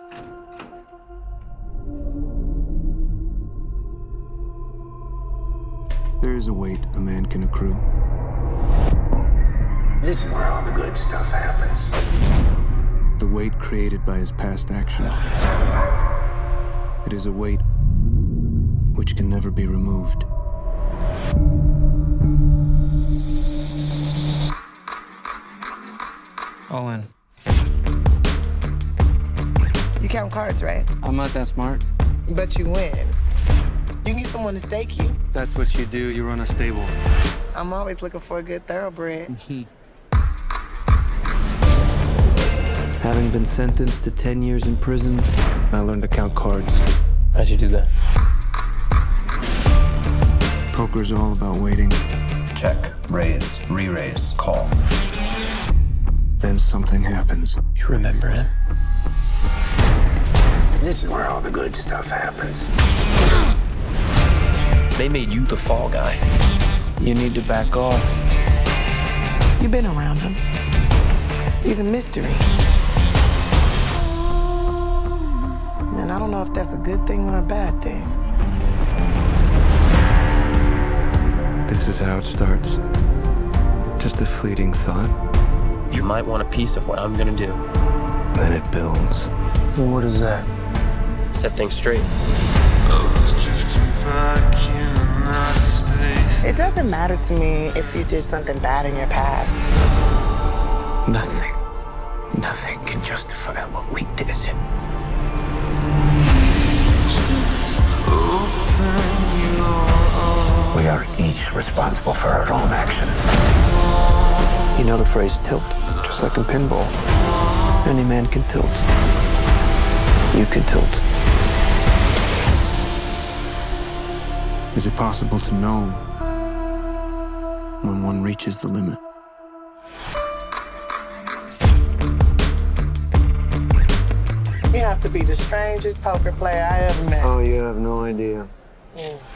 There is a weight a man can accrue. This is where all the good stuff happens. The weight created by his past actions. It is a weight which can never be removed. All in. You count cards, right? I'm not that smart. But you win. You need someone to stake you. That's what you do. You run a stable. I'm always looking for a good thoroughbred. Having been sentenced to 10 years in prison, I learned to count cards. How'd you do that? Poker's all about waiting. Check, raise, re-raise, call. Then something happens. You remember him? This is where all the good stuff happens. They made you the fall guy. You need to back off. You've been around him. He's a mystery. And I don't know if that's a good thing or a bad thing. This is how it starts. Just a fleeting thought. You might want a piece of what I'm gonna do. Then it builds. Well, what is that? Set things straight. It doesn't matter to me if you did something bad in your past. Nothing can justify what we did. We are each responsible for our own actions. You know the phrase tilt, just like in pinball. Any man can tilt. You can tilt. Is it possible to know when one reaches the limit? You have to be the strangest poker player I ever met. Oh, you have no idea. Mm.